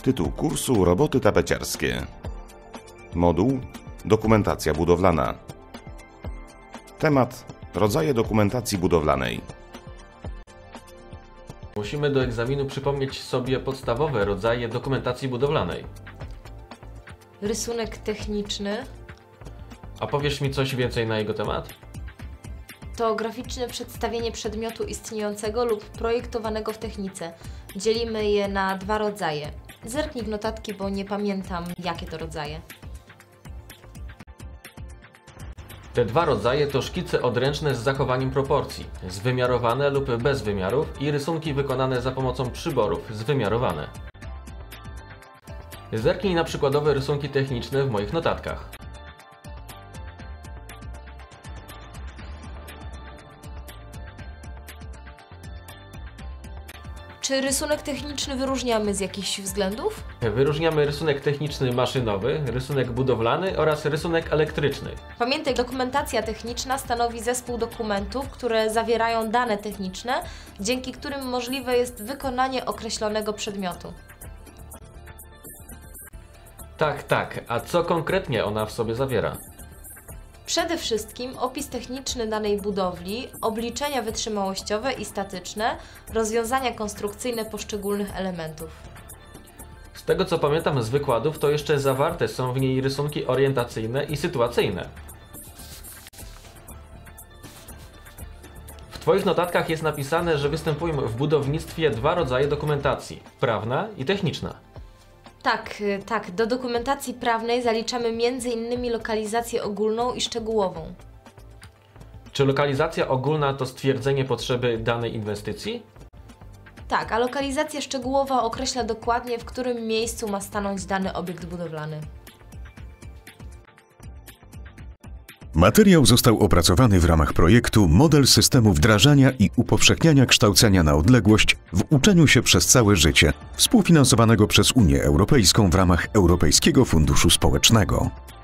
Tytuł kursu: roboty tapeciarskie. Moduł: dokumentacja budowlana. Temat: rodzaje dokumentacji budowlanej. Musimy do egzaminu przypomnieć sobie podstawowe rodzaje dokumentacji budowlanej. Rysunek techniczny A powiesz mi coś więcej na jego temat? to graficzne przedstawienie przedmiotu istniejącego lub projektowanego w technice. Dzielimy je na dwa rodzaje. Zerknij w notatki, bo nie pamiętam, jakie to rodzaje. Te dwa rodzaje to szkice odręczne z zachowaniem proporcji, zwymiarowane lub bez wymiarów, i rysunki wykonane za pomocą przyborów, zwymiarowane. Zerknij na przykładowe rysunki techniczne w moich notatkach. Czy rysunek techniczny wyróżniamy z jakichś względów? Wyróżniamy rysunek techniczny maszynowy, rysunek budowlany oraz rysunek elektryczny. Pamiętaj, dokumentacja techniczna stanowi zespół dokumentów, które zawierają dane techniczne, dzięki którym możliwe jest wykonanie określonego przedmiotu. Tak, a co konkretnie ona w sobie zawiera? Przede wszystkim opis techniczny danej budowli, obliczenia wytrzymałościowe i statyczne, rozwiązania konstrukcyjne poszczególnych elementów. Z tego co pamiętam z wykładów, to jeszcze zawarte są w niej rysunki orientacyjne i sytuacyjne. W Twoich notatkach jest napisane, że występują w budownictwie dwa rodzaje dokumentacji: prawna i techniczna. Tak, do dokumentacji prawnej zaliczamy m.in. lokalizację ogólną i szczegółową. Czy lokalizacja ogólna to stwierdzenie potrzeby danej inwestycji? Tak, a lokalizacja szczegółowa określa dokładnie, w którym miejscu ma stanąć dany obiekt budowlany. Materiał został opracowany w ramach projektu Model systemu wdrażania i upowszechniania kształcenia na odległość w uczeniu się przez całe życie, współfinansowanego przez Unię Europejską w ramach Europejskiego Funduszu Społecznego.